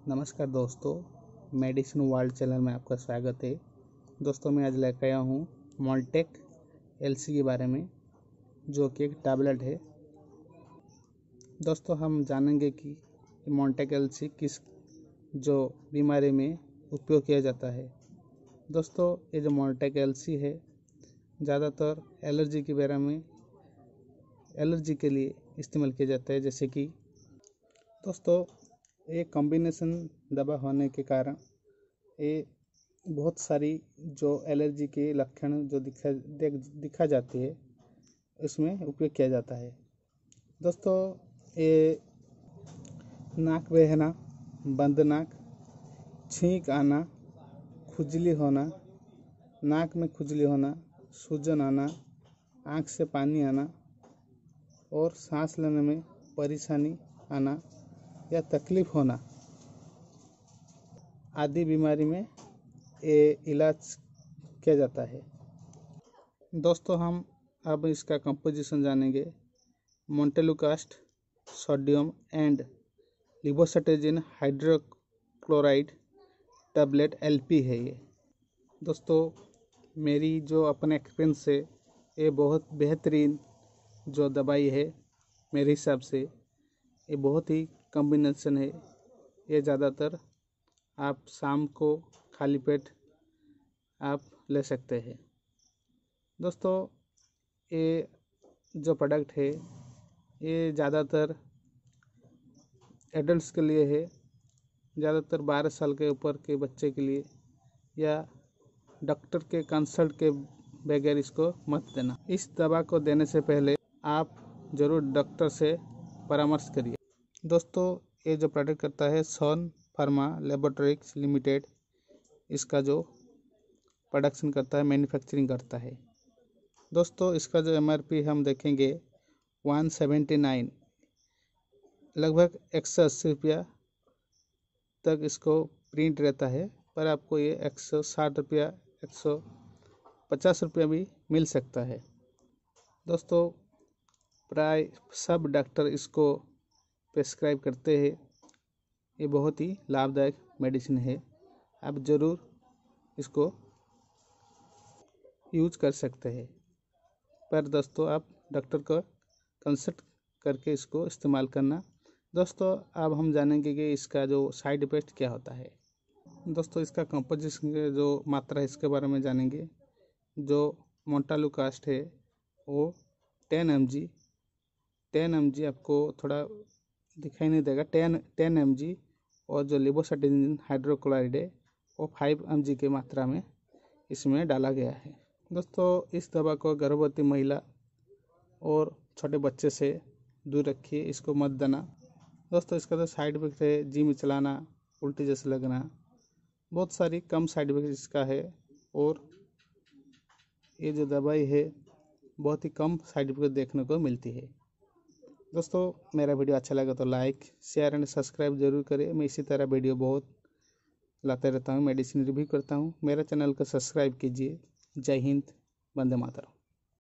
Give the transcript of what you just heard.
नमस्कार दोस्तों, medicine world channel में आपका स्वागत है। दोस्तों मैं आज लेकर आया हूँ मोल्टेक एलसी के बारे में, जो कि एक टैबलेट है। दोस्तों हम जानेंगे कि मोल्टेक एलसी किस जो बीमारी में उपयोग किया जाता है। दोस्तों ये जो मोल्टेक एलसी है ज़्यादातर एलर्जी के बारे में एलर्जी के लिए इस्तेमाल किया जाता है। जैसे कि दोस्तों ये कॉम्बिनेशन दवा होने के कारण ये बहुत सारी जो एलर्जी के लक्षण जो दिखा जाती है इसमें उपयोग किया जाता है। दोस्तों ये नाक बहना, बंद नाक, छींक आना, खुजली होना, नाक में खुजली होना, सूजन आना, आँख से पानी आना और सांस लेने में परेशानी आना या तकलीफ होना आदि बीमारी में ये इलाज किया जाता है। दोस्तों हम अब इसका कंपोजिशन जानेंगे। Montelukast sodium and levocetirizine hydrochloride tablet LP है ये। दोस्तों मेरी जो अपने एक्सपीरियंस से ये बहुत बेहतरीन जो दवाई है, मेरे हिसाब से ये बहुत ही कॉम्बिनेशन है। ये ज़्यादातर आप शाम को खाली पेट आप ले सकते हैं। दोस्तों ये जो प्रोडक्ट है ये ज़्यादातर एडल्ट्स के लिए है, ज़्यादातर 12 साल के ऊपर के बच्चे के लिए, या डॉक्टर के कंसल्ट के बगैर इसको मत देना। इस दवा को देने से पहले आप ज़रूर डॉक्टर से परामर्श करिए। दोस्तों ये जो प्रोडक्ट करता है सन फार्मा लैबोरेटरीज लिमिटेड, इसका जो प्रोडक्शन करता है, मैन्युफैक्चरिंग करता है। दोस्तों इसका जो एमआरपी हम देखेंगे 179, लगभग 180 रुपया तक इसको प्रिंट रहता है, पर आपको ये 160 रुपया 150 रुपया भी मिल सकता है। दोस्तों प्राय सब डॉक्टर इसको प्रेस्क्राइब करते हैं। ये बहुत ही लाभदायक मेडिसिन है, आप ज़रूर इसको यूज कर सकते हैं, पर दोस्तों आप डॉक्टर को कंसल्ट करके इसको इस्तेमाल करना। दोस्तों अब हम जानेंगे कि इसका जो साइड इफ़ेक्ट क्या होता है। दोस्तों इसका कंपोजिशन की जो मात्रा है इसके बारे में जानेंगे। जो मोंटेलुकास्ट है वो 10 mg आपको थोड़ा दिखाई नहीं देगा, 10 mg, और जो लिवोसिट्राजिन हाइड्रोक्लोराइड है वो 5 mg की मात्रा में इसमें डाला गया है। दोस्तों इस दवा को गर्भवती महिला और छोटे बच्चे से दूर रखिए, इसको मत देना। दोस्तों इसका जो साइड इफेक्ट है, जिम चलाना, उल्टी जैसे लगना, बहुत सारी कम साइड इफेक्ट इसका है, और ये जो दवाई है बहुत ही कम साइड इफेक्ट देखने को मिलती है। दोस्तों मेरा वीडियो अच्छा लगा तो लाइक, शेयर एंड सब्सक्राइब जरूर करें। मैं इसी तरह वीडियो बहुत लाते रहता हूँ, मेडिसिन रिव्यू करता हूँ। मेरा चैनल को सब्सक्राइब कीजिए। जय हिंद, वंदे मातरम।